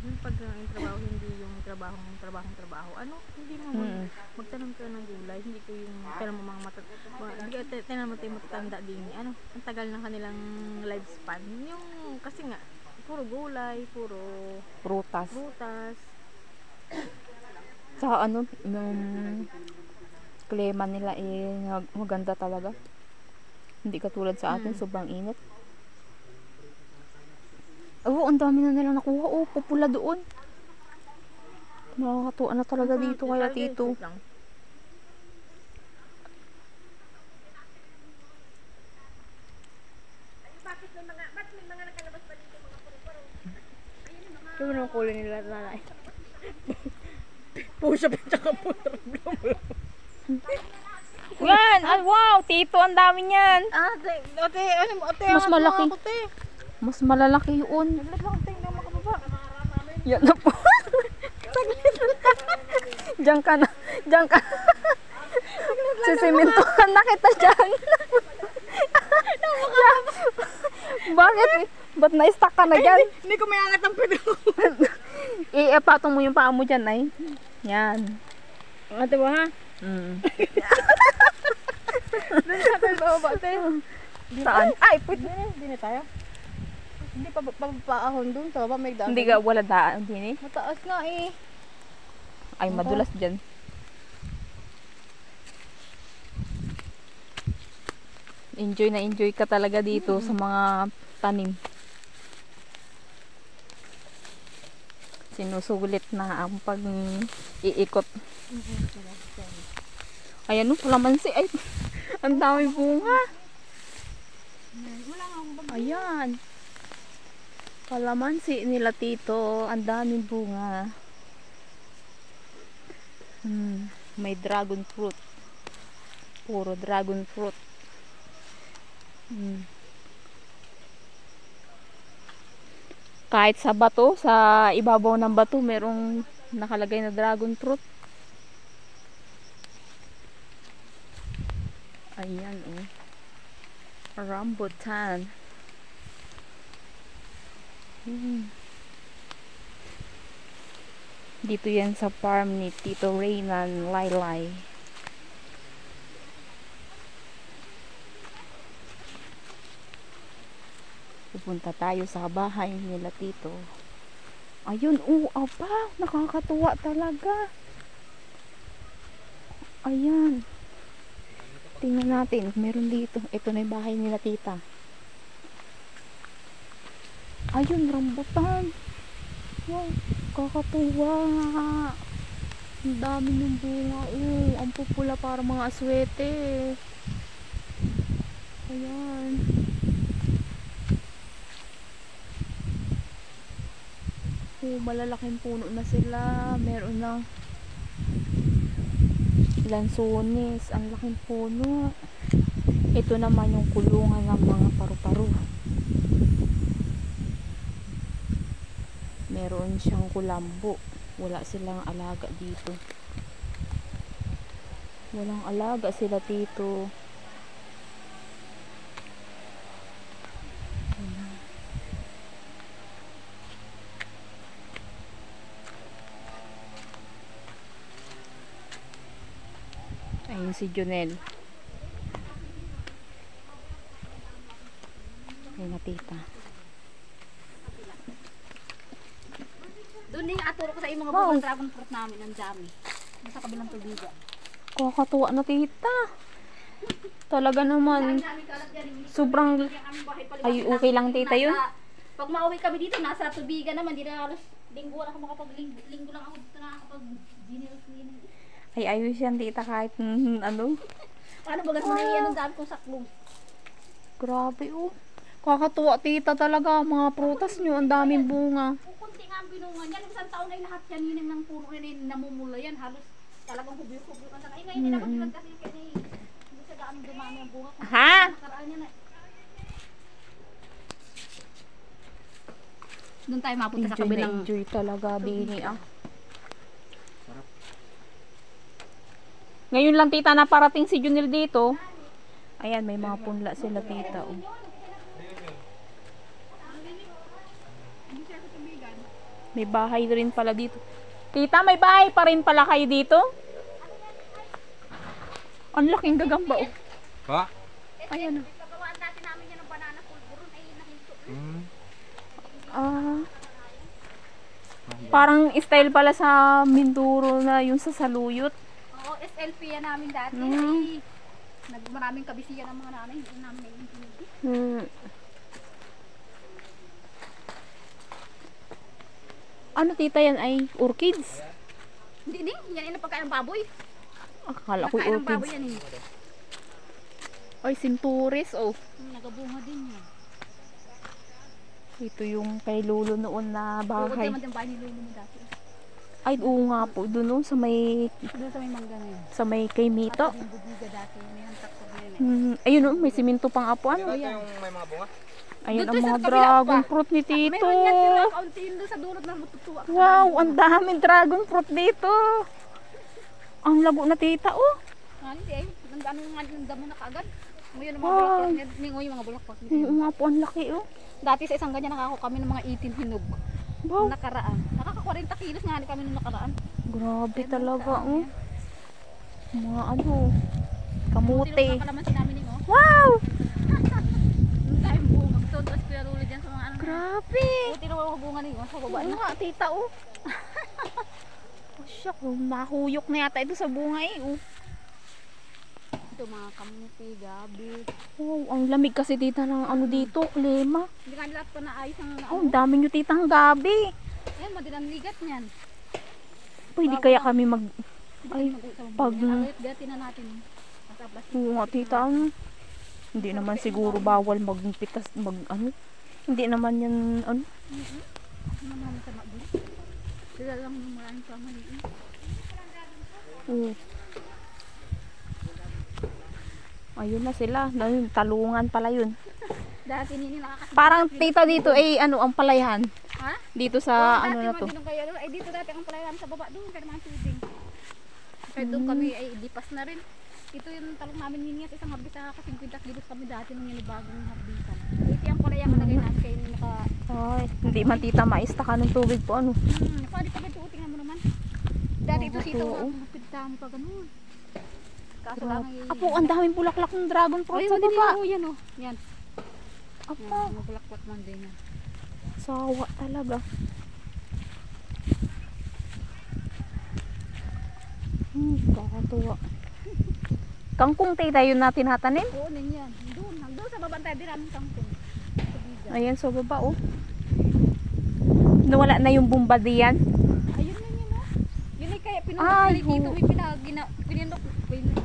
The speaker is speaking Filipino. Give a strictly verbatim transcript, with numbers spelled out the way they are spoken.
Yung pag uh, yung trabaho, hindi yung trabahong trabahong trabaho. Ano, hindi mo mag, Mm. magtanong ka ng gulay, hindi ko yung tanong mo mga matat hindi ka tanong mo tayo matatanda din. Ano, ang tagal ng kanilang lifespan. Yung kasi nga puro gulay, puro Prutas. prutas. Sa ano, yung klima nila eh maganda talaga. Hindi katulad sa atin, Mm. sobrang init. Oo, ang dami na nilang nakuha. Oh, pupula doon. Nakakatuwa na talaga dito kaya tito. Lang. Bakit may mga, ba't may mga nakalabas pa dito mga puro-puro? Ayun ang kulay nila nanay. Pusa pa tsaka puto. Yan! Ah, wow! Tito, ang dami niyan. Ate, ate, ano mo, ate, Mas angat mo malaki. ako, te. Mas malalaki yun. Naglag lang, te, hindi ako makababa. Yan na po. Diyan ka na. Diyan ka. Sisimintuhan na kita dyan. Bakit? Ba't na-stuck ka na dyan? Hindi ko may angat ang pwede ko. I-epatong mo yung paa mo dyan, ay. Yan. Ate ba, ha? Mm. Doon sa tayo bababa, te. Saan? Ay, pwede. Hindi na tayo. Hindi pa papaahon doon sa baba, may daan. Hindi ka wala daan din eh. Mataas nga eh. Ay, madulas dyan. Enjoy na enjoy ka talaga dito sa mga tanim. Sinusulit na ang pag-iikot. Ayan o, kalamansi. Ay, ang dami bunga. Ayan. Kalamansi nila tito. Ang daming bunga. Hmm, may dragon fruit. Puro dragon fruit. Hmm. Kahit sa bato, sa ibabaw ng bato, merong nakalagay na dragon fruit. Ayan, oh. Rambutan. Hmm. Dito yan sa farm ni Tito Reynan Laylay. Pupunta tayo sa bahay nila tito. Ayun, oh, aba, nakakatuwa talaga. Ayan. Tingnan natin, meron dito. Ito na yung bahay nila tita. Ayun, rambutan. Wow, kakatuwa. Ang dami ng bunga. Oh, ang pupula para mga aswete. Ayan. Oh, malalaking puno na sila. Meron ng lansones. Ang laking puno. Ito naman yung kulungan ng mga paru-paro. Meron siyang kulambo. Wala silang alaga dito. Walang alaga sila dito. Ayun si Jonel. Ayun na tita. Doon yung aturo ko sa yung mga Wow. bunga dragon fruit namin ng dami. Sa kabilang tubigan. Kakatuwa na tita. Talaga naman. Sobrang ay okay lang tita yun. Pag mauwi kami dito, nasa tubigan naman. Di na halos linggo lang ako makapag-linggo. Linggo lang ako dito nakakapag-ginil-ginil. Ay ayos yan tita kahit mm, ano. Paano bagas mo na yan ang dami kong saklong? Grabe oh. Kakatuwa tita talaga. Mga prutas nyo. Ang daming bunga. Kukunti nga ang binungan yan. Isang taon na yung lahat yan. Yun yung puro rin yung namumula yan. Halos talagang kubyo-kubyo ka sana. Ay ngayon nila pag kasi kaya hindi sa daan dumami ang bunga. Ha? Nakaraan yan eh. Doon tayo mapunta sa Enjoy na kabilang. enjoy talaga bini ah. Ngayon lang tita na parating si Junil dito. Ayan may mga punla sila tita oh. May bahay rin pala dito. Tita, may bahay pa rin pala kayo dito? Ang laking gagamba oh. Ha? Ayan oh. Pagawaan dati namin yan ng banana pulburon ay nahinto. Hmm. Ah. Parang style pala sa Mindoro na yung sa Saluyot. Oo, S L P yan namin dati. Mm. Ay, nag maraming kabisiyan ng mga nanay. Hindi namin naiintindi. Hmm. Ano tita yan ay orchids? Hindi, hindi. Yan ay napagkain ng baboy. Akala ko Napagkain ng baboy orchids. yan eh. Ay, sinturis oh. Hmm, nagabunga din yan. Ito yung kay Lolo noon na Oo, bahay. naman din bahay ni Lolo mo dati. Ay, oo nga po. Doon oh, sa may, Doon sa may mangga na yun. sa may kay Mito. At yung budiga dati. May hantak sa yun eh. Hmm, ayun oh, may siminto pang apuan. Ito yung may mga bunga? Ayun Doon ang sa mga kabila dragon pa. fruit ni Tito. Meron yan, pero kaunti yun doon sa dulot na matutuwa. ka. Wow, ang daming dragon fruit dito. Ang lago na tita oh. Ah, hindi eh. Ang ano nga ng damo na kaagad. Ngayon ang mga Wow. bulaklak. Ngayon yung mga bulaklak. Oo nga po, ang laki oh. Dati sa isang ganyan nakako kami ng mga eighteen hinog. Wow, Nakaraan. Nakaka-forty kilos nga kami nung nakaraan. grabe talaga oh. Mga ano, Buti kamuti. nung nakalamansi namin yun, oh. Wow, Nung tayo bunga. Gusto ko tapos pinaruli dyan sa mga ano. grabe. Buti nung mga bunga niyo, sa baba Oo na. nga, tita oh. Oh, syak, oh, mahuyok na yata ito sa bunga eh oh. Ito mga kamuti, gabi. Wow, ang lamig kasi tita ng ano dito, klima. Hindi nga nila pa naayos ang Oh, ang dami nyo titang gabi. Ayan, madinang ligat niyan. Pwede kaya kami mag... Ay, Ay, pag... pag- Gati na natin. Nasa plastic. Oo nga tita, ano. Hindi naman siguro bawal magpitas, mag ano. Hindi naman yan, ano. Ano naman sa mabuti. Sila lang yung maraming pamaliin. Oo. Ayun na sila. Ayun, talungan pala yun. Dati nini nakakasama. Parang tita dito eh, ano, ang palayan. Ha? Dito sa, Oo, ano dati na man to. din kayo. Ay dito dati ang palayan sa baba doon. Kaya mga tubig. Kaya doon kami ay lipas na rin. Ito yung talong namin nini at isang harbis na fifty kilos kami dati nung yung bagong harbisan. Ito yung palayan ko lagay namin kayo naka... Ay, hindi man tita maista ka ng tubig po, ano. Hmm, pwede pa ito. Tingnan mo naman. Dati ito Oo, sito. oo. Mapid dami pa ganun. Kaso lang ay... Apo, ang daming bulaklak ng dragon fruit Ay, sa hindi baba. mo yan oh. Yan. Apo, Yan, magbulaklak man din yan. sawa talaga. Hmm, kakatuwa. Kangkong tita yun natin hatanim. Oo, din yan. Doon, doon sa babantay din namin kangkong. Tubigan. Ayan, sa baba oh. Nawala na yung bumba diyan. Ayun na yun oh. Yun ay kaya Ay, pinunok dito ho. may pinagina, pinunok, pinunok